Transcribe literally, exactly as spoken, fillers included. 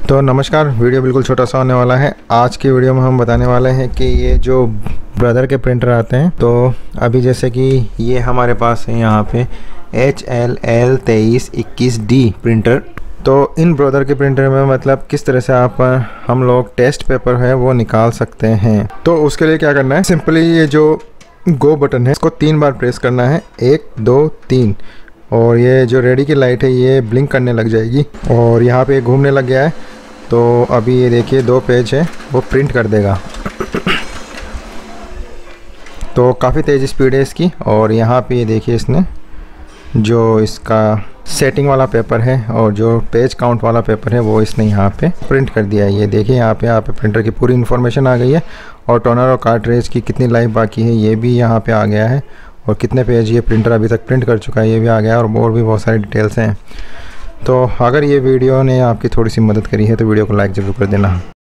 तो नमस्कार, वीडियो बिल्कुल छोटा सा होने वाला है। आज की वीडियो में हम बताने वाले हैं कि ये जो ब्रदर के प्रिंटर आते हैं, तो अभी जैसे कि ये हमारे पास है यहाँ पे एच एल एल तेईस इक्कीस डी प्रिंटर। तो इन ब्रदर के प्रिंटर में मतलब किस तरह से आप हम लोग टेस्ट पेपर है वो निकाल सकते हैं। तो उसके लिए क्या करना है, सिंपली ये जो गो बटन है इसको तीन बार प्रेस करना है, एक दो तीन, और ये जो रेडी की लाइट है ये ब्लिंक करने लग जाएगी और यहाँ पे घूमने लग गया है। तो अभी ये देखिए दो पेज है वो प्रिंट कर देगा। तो काफ़ी तेज़ स्पीड है इसकी। और यहाँ पे ये देखिए इसने जो इसका सेटिंग वाला पेपर है और जो पेज काउंट वाला पेपर है वो इसने यहाँ पे प्रिंट कर दिया है। ये देखिए यहाँ पे यहाँ पे प्रिंटर की पूरी इन्फॉर्मेशन आ गई है और टोनर और कार्ट्रिज की कितनी लाइफ बाकी है ये भी यहाँ पे आ गया है, और कितने पेज ये प्रिंटर अभी तक प्रिंट कर चुका है ये भी आ गया, और और भी बहुत सारी डिटेल्स हैं। तो अगर ये वीडियो ने आपकी थोड़ी सी मदद करी है तो वीडियो को लाइक ज़रूर कर देना।